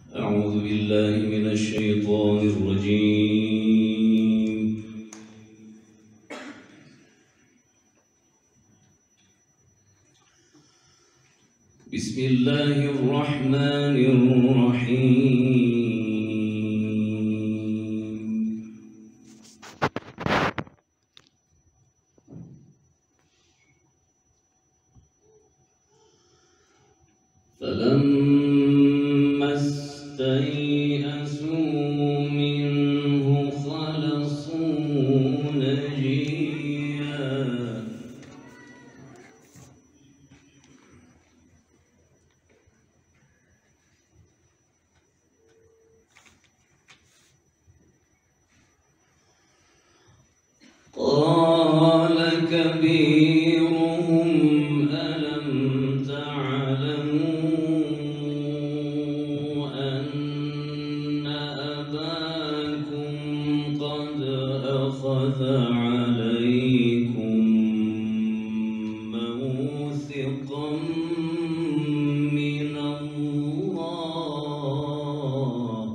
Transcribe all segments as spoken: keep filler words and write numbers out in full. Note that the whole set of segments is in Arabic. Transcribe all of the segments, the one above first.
أعوذ بالله من الشيطان الرجيم. بسم الله الرحمن الرحيم. فلما استيئسوا منه خلصوا نجيا قال كبيرهم ألم تعلموا أن أباكم قد أخذ عليكم موثقا من الله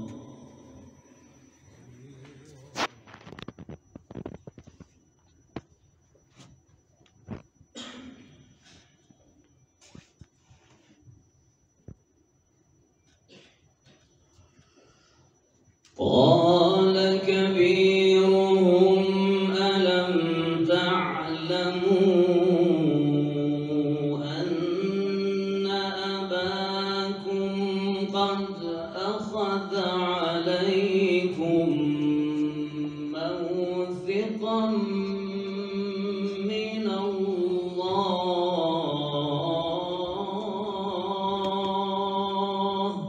قال كبيرهم ألم تعلموا أن أباكم قد أخذ عليكم موثقا من الله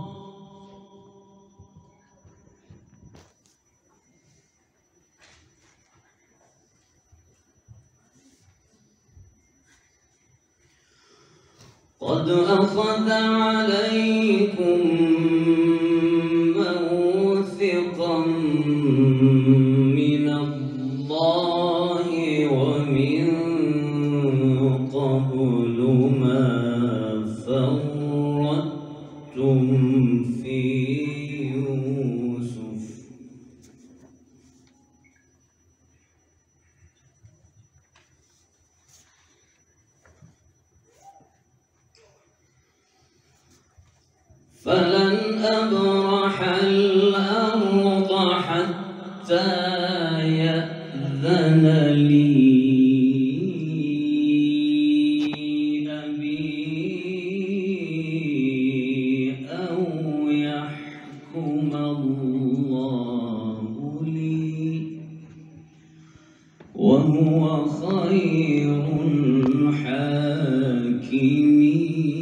قد أخذ عليكم موثقا من الله ومن قبل ما فرطتم في يوسف فلن أبرح الأرض حتى يأذن لي أبي أو يحكم الله لي وهو خير الحاكمين.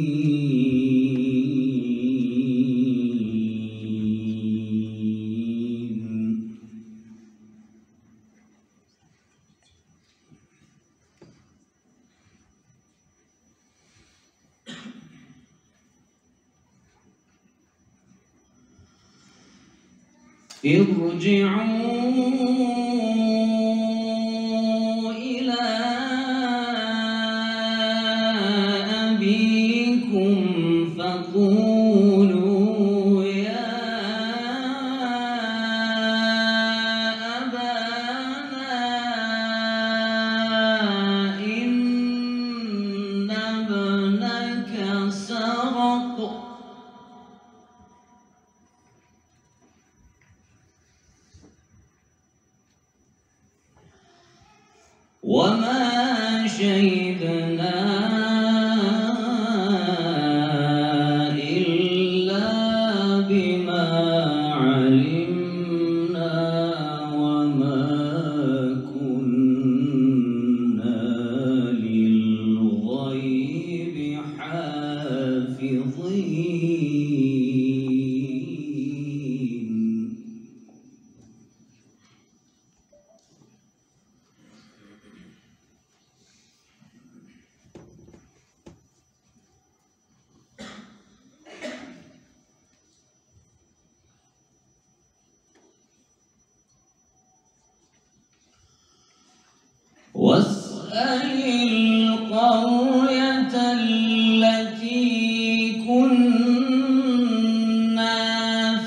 ارجعوا إلى أبيكم فقولوا يا أبانا إن ابنك سرق وما شهدنا إلا بما علمنا وما كنا للغيب حافظين. واسأل القرية التي كنا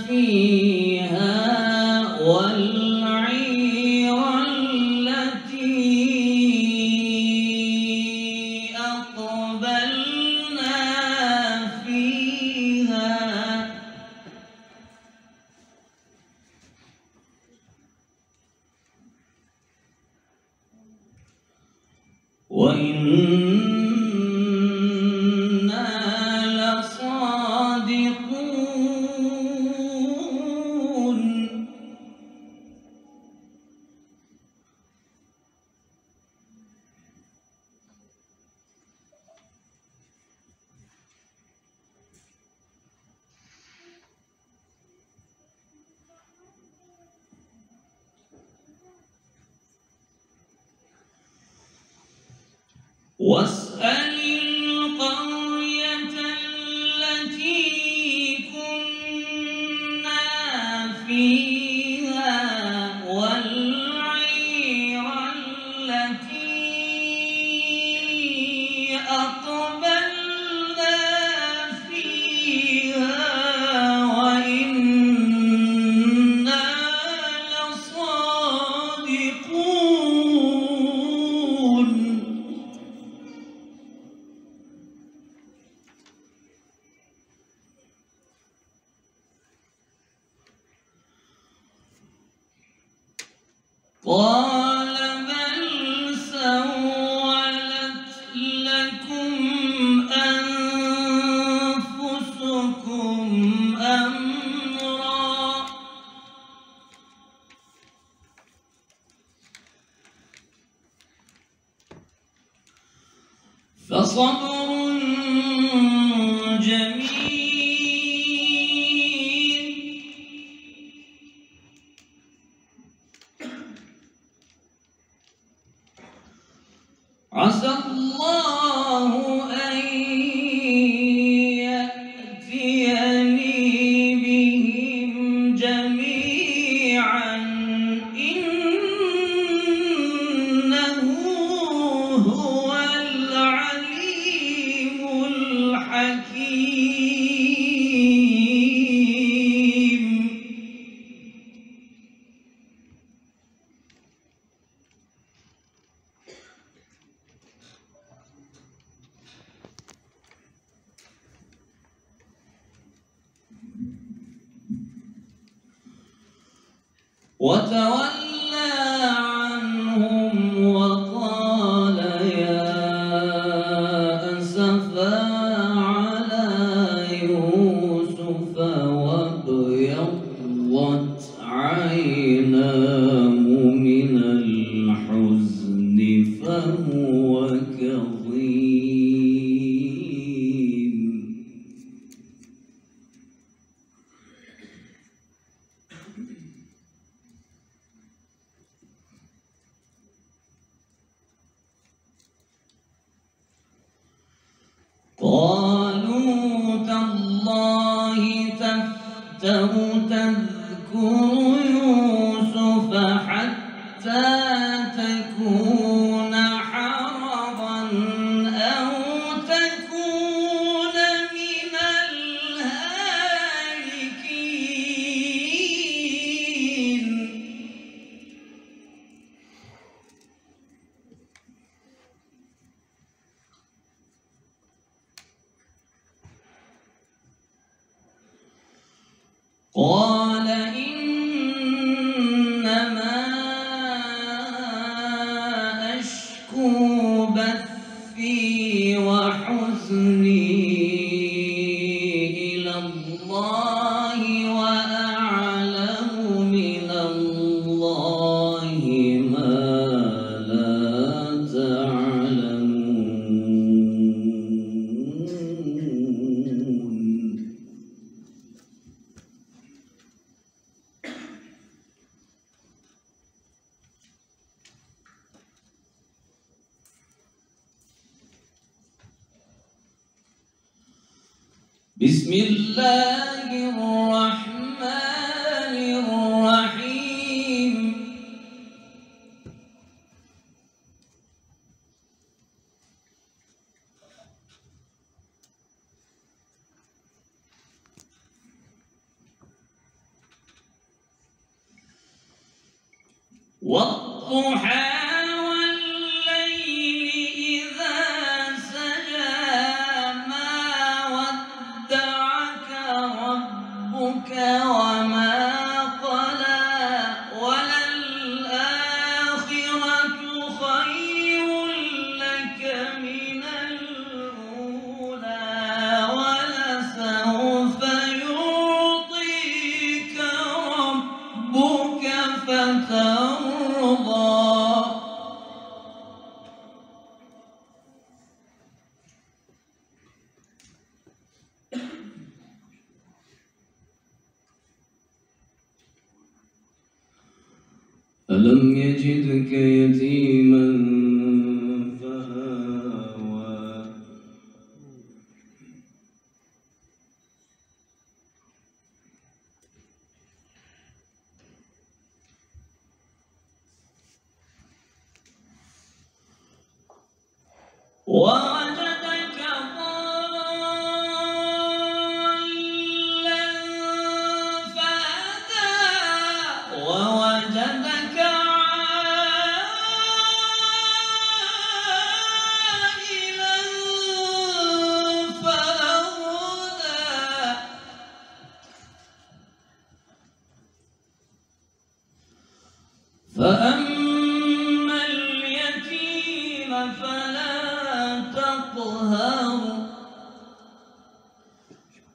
واسأل القرية التي كنا فيها والعير التي أقبلنا فيها وإنا لصادقون. قال بل سولت لكم أنفسكم أمرا فصبر جميل عسى الله أن يأتيني بهم جميعا إنه هو العليم الحكيم. وتولى عنهم وقال يا أسفا على يوسف وابيضت عيناه من الحزن فهو كظيم. قالوا تالله تفتأ تذكر يوسف حتى تكون حرضا أو تكون من الهالكين. قال إنما أشكو بثي وحزني إلى الله وأعلم من الله ما لا تعلمون. بسم الله الرحمن الرحيم. والضحى وما قلى وللآخرة خير لك من الأولى ولسوف يعطيك ربك فترضى. ألم يجدك يتيما فآوى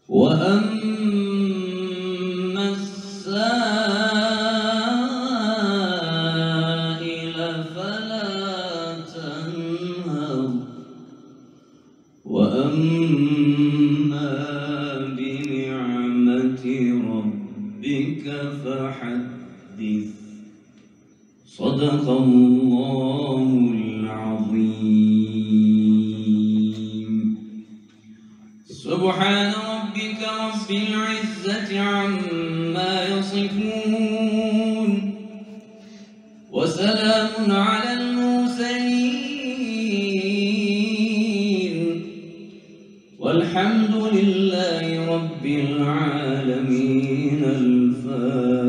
وأما السائل فلا تنهر وأما بنعمة ربك فحدث. صدق الله العظيم. سبحان ربك رب العزة عما يصفون وسلام على المرسلين والحمد لله رب العالمين. الفاتحة.